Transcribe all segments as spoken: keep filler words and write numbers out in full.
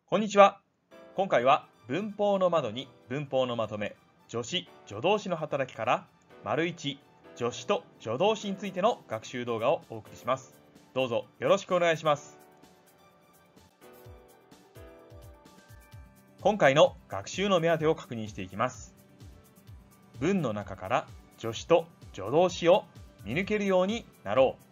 こんにちは。今回は文法の窓に文法のまとめ、助詞・助動詞の働きから、丸いち、助詞と助動詞についての学習動画をお送りします。どうぞよろしくお願いします。今回の学習の目当てを確認していきます。文の中から助詞と助動詞を見抜けるようになろう。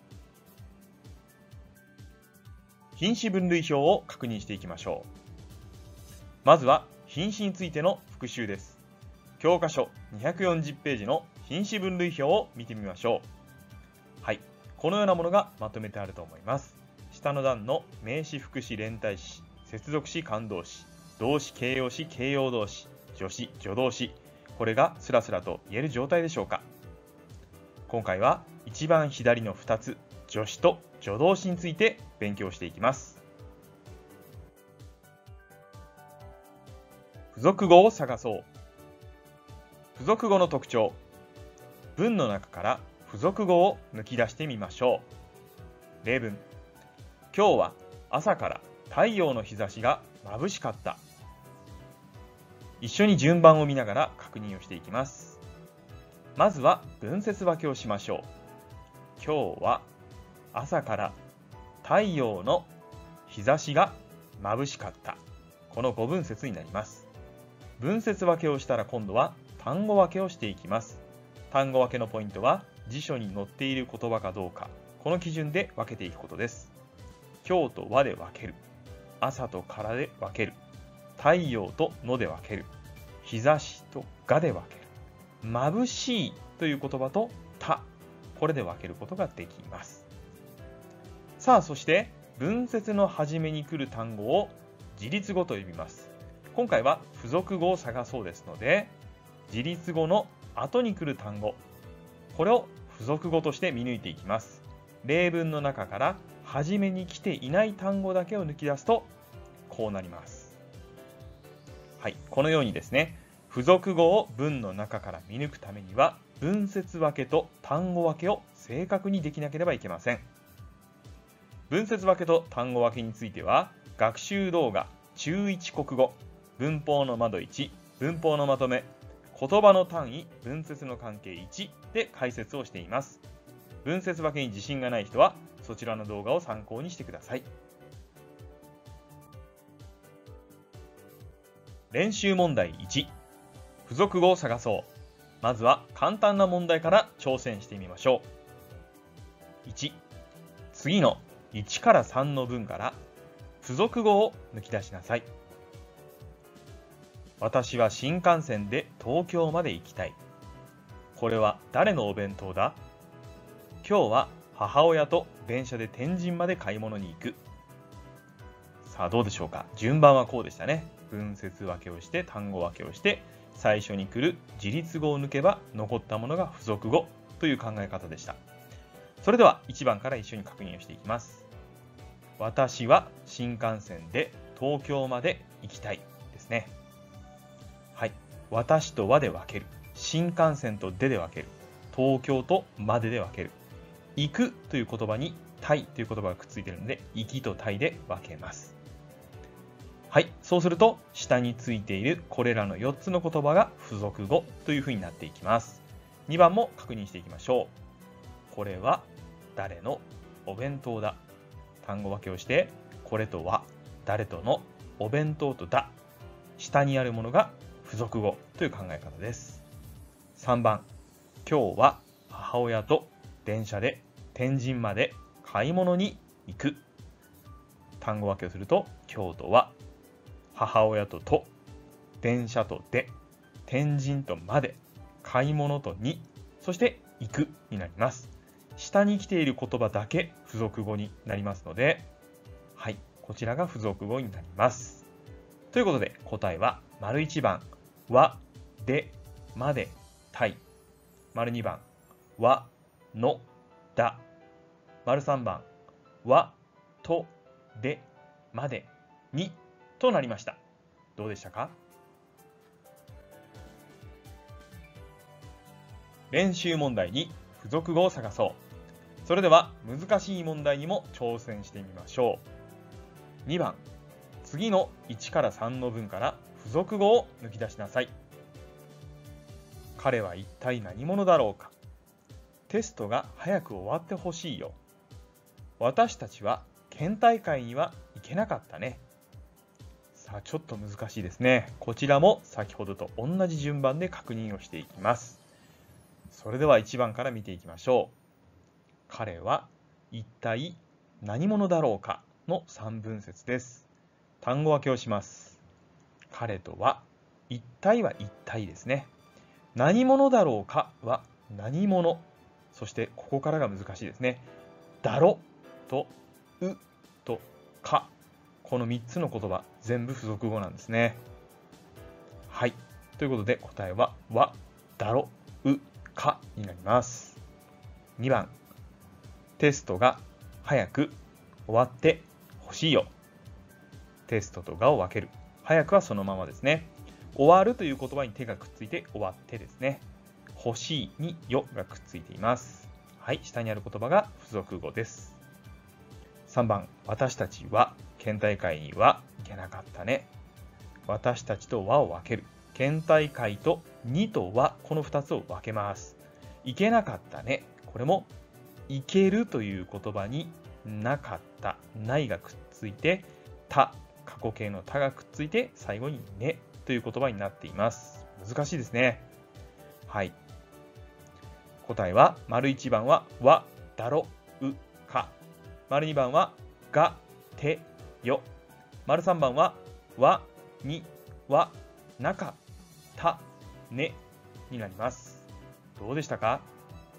品詞分類表を確認していきましょう。まずは品詞についての復習です。教科書にひゃくよんじゅうページの品詞分類表を見てみましょう。はい、このようなものがまとめてあると思います。下の段の名詞、副詞、連帯詞、接続詞、感動詞、動詞、形容詞、形容動詞、助詞、助動詞、これがスラスラと言える状態でしょうか。今回は一番左のふたつ、助詞と助動詞について勉強していきます。付属語を探そう。付属語の特徴。文の中から付属語を抜き出してみましょう。例文。今日は朝から太陽の日差しが眩しかった。一緒に順番を見ながら確認をしていきます。まずは文節分けをしましょう。今日は朝から太陽の日差しが眩しかった。このごぶんせつになります。文節分けをしたら今度は単語分けをしていきます。単語分けのポイントは辞書に載っている言葉かどうか、この基準で分けていくことです。今日とはで分ける。朝とからで分ける。太陽とので分ける。日差しとがで分ける。眩しいという言葉とた、これで分けることができます。さあ、そして文節の初めに来る単語を自立語と呼びます。今回は付属語を探そうですので、自立語の後に来る単語、これを付属語として見抜いていきます。例文の中から初めに来ていない単語だけを抜き出すとこうなります。はい、このようにですね、付属語を文の中から見抜くためには文節分けと単語分けを正確にできなければいけません。文節分けと単語分けについては学習動画中いち国語、文法の窓いち、文法のまとめ、言葉の単位、文節の関係いちで解説をしています。文節分けに自信がない人はそちらの動画を参考にしてください。練習問題いち、付属語を探そう。まずは簡単な問題から挑戦してみましょう。いち、次のいちからさんの文から付属語を抜き出しなさい。私は新幹線で東京まで行きたい。これは誰のお弁当だ？今日は母親と電車で天神まで買い物に行く。さあ、どうでしょうか。順番はこうでしたね。文節分けをして単語分けをして最初に来る自立語を抜けば残ったものが付属語という考え方でした。それではいちばんから一緒に確認をしていきます。私は新幹線で東京まで行きたいですね。はい、私とはで分ける。新幹線とでで分ける。東京とまでで分ける。行くという言葉にたいという言葉がくっついているので、行きとたいで分けます。はい、そうすると下についているこれらのよっつの言葉が付属語というふうになっていきます。にばんも確認していきましょう。これは誰のお弁当だ。単語分けをして、これとは、誰との、お弁当とだ。下にあるものが付属語という考え方です。さんばん、今日は母親と電車で天神まで買い物に行く。単語分けをすると、今日とは、母親とと、電車とで、天神とまで、買い物とに、そして行くになります。下に来ている言葉だけ付属語になりますので、はい、こちらが付属語になります。ということで答えは丸いちばん、は、で、まで、たい。丸にばん、は、の、だ。丸さんばん、は、と、で、まで、にとなりました。どうでしたか？練習問題に付属語を探そう。それでは難しい問題にも挑戦してみましょう。にばん、 次のいちからさんの文から付属語を抜き出しなさい。彼は一体何者だろうか。テストが早く終わってほしいよ。私たちは県大会には行けなかったね。さあ、ちょっと難しいですね。こちらも先ほどと同じ順番で確認をしていきます。それではいちばんから見ていきましょう。彼は一体何者だろうかのさんぶん節です。単語分けをします。彼とは、一体は一体ですね。何者だろうかは何者。そしてここからが難しいですね。だろとうとか。このみっつの言葉、全部付属語なんですね。はい。ということで答えは、は、だろ、う、かになります。にばん。テストが早く終わってほしいよ。テストとがを分ける。早くはそのままですね。終わるという言葉に手がくっついて終わってですね。欲しいによがくっついています。はい。下にある言葉が付属語です。さんばん。私たちは県大会には行けなかったね。私たちとはを分ける。県大会とにとは、このふたつを分けます。行けなかったね。これも行けるという言葉になかった、ないがくっついて、た、過去形のたがくっついて、最後にねという言葉になっています。難しいですね。はい。答えは、丸いちばんは、わ、だろ、う、か。丸にばんは、が、て、よ。丸さんばんは、わ、に、わ、なか、た、ねになります。どうでしたか？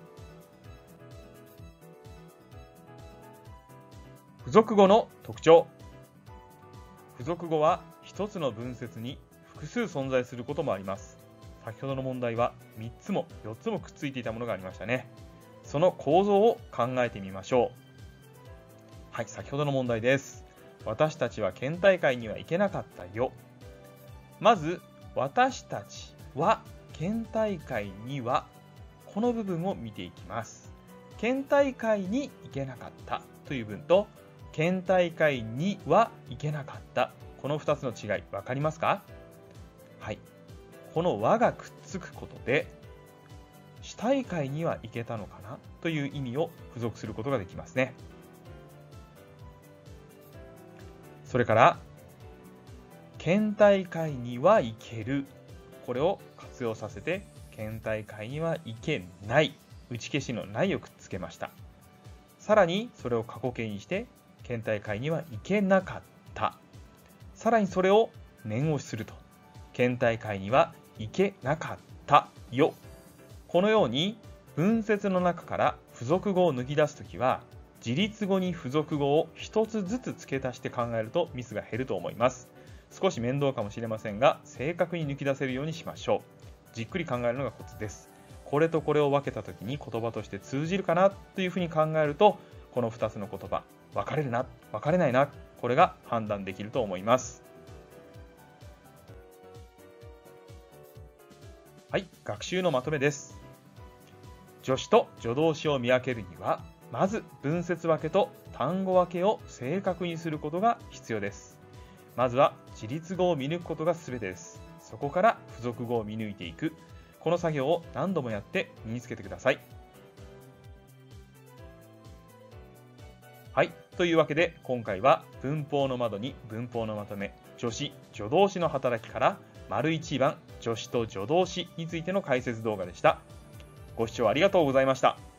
付属語の特徴。付属語は一つの文節に複数存在することもあります。先ほどの問題はみっつもよっつもくっついていたものがありましたね。その構造を考えてみましょう。はい、先ほどの問題です。私たちは県大会には行けなかったよ。まず、私たちは県大会には、この部分を見ていきます。県大会に行けなかったという文と、県大会には行けなかった。このふたつの違い、わかりますか？はい。この和がくっつくことで、市大会には行けたのかなという意味を付属することができますね。それから、県大会には行ける。これを活用させて、県大会には行けない。打ち消しのないをくっつけました。さらに、それを過去形にして、県大会には行けなかった。さらにそれを念押しすると。県大会には行けなかったよ。このように文節の中から付属語を抜き出すときは、自立語に付属語を一つずつ付け足して考えるとミスが減ると思います。少し面倒かもしれませんが、正確に抜き出せるようにしましょう。じっくり考えるのがコツです。これとこれを分けたときに言葉として通じるかなというふうに考えると、このふたつの言葉、分かれるな、分かれないな、これが判断できると思います。はい、学習のまとめです。助詞と助動詞を見分けるには、まず文節分けと単語分けを正確にすることが必要です。まずは自立語を見抜くことが全てです。そこから付属語を見抜いていく。この作業を何度もやって身につけてください。はい。というわけで今回は文法の窓に文法のまとめ、助詞、助動詞の働きから丸いちばん助詞と助動詞についての解説動画でした。ご視聴ありがとうございました。